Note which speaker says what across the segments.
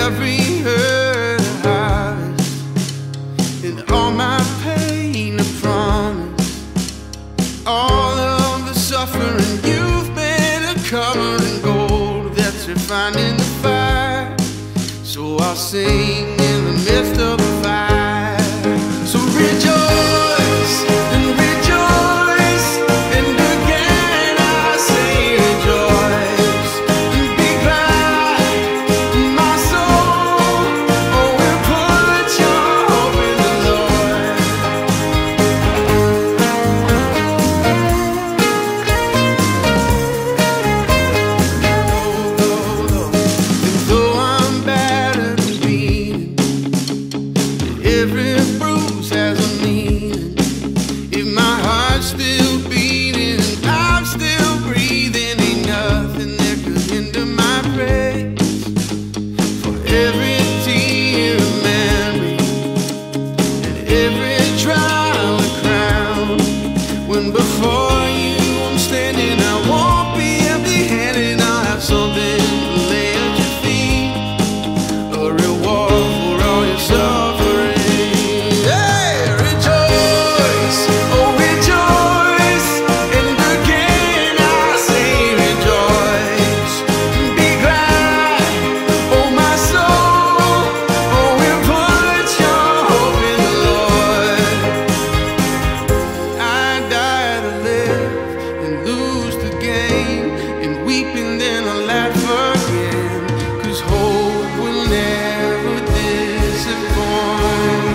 Speaker 1: every hurt a harvest, and all my pain a promise. All of the suffering you've been a covering gold that's refined in the fire. So I'll sing in the midst of the fire. So rejoice and rejoice, and again I say rejoice. And be glad, my soul, oh, and put your hope in the Lord. And though I'm battered and beaten, every bruise has a meaning. If my heart's still beating and I'm still breathing, ain't nothing that could hinder my praise. For every tear a memory, and every trial a crown. When before you I'm standing, I won't be empty-handed. I'll have something to lay at your feet, a reward for all your suffering. Hey, rejoice, oh rejoice, and again I say rejoice. Be glad, oh my soul, oh, and put your hope in the Lord. I die to live and lose the game, and weeping then I laugh again, 'cause hope will never disappoint.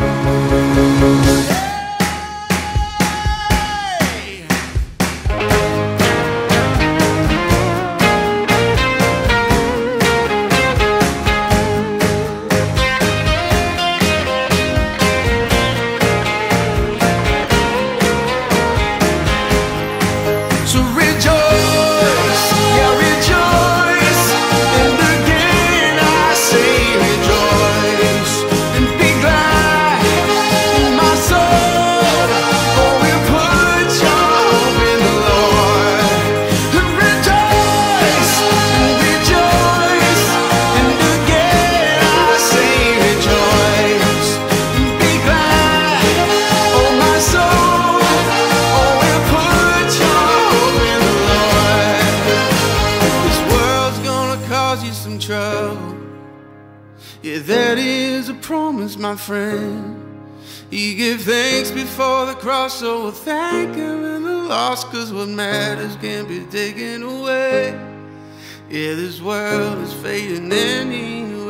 Speaker 1: So rejoice, yeah rejoice, and again I say rejoice. And be glad, my soul, oh, and put your hope in the Lord. And rejoice, and again I say rejoice. And be glad, oh my soul, oh, and put your hope in the Lord. This world's gonna cause you some trouble, yeah, that is a promise, my friend. You give thanks before the cross, so we'll thank Him in the loss, 'cause what matters can't be taken away. Yeah, this world is fading anyway.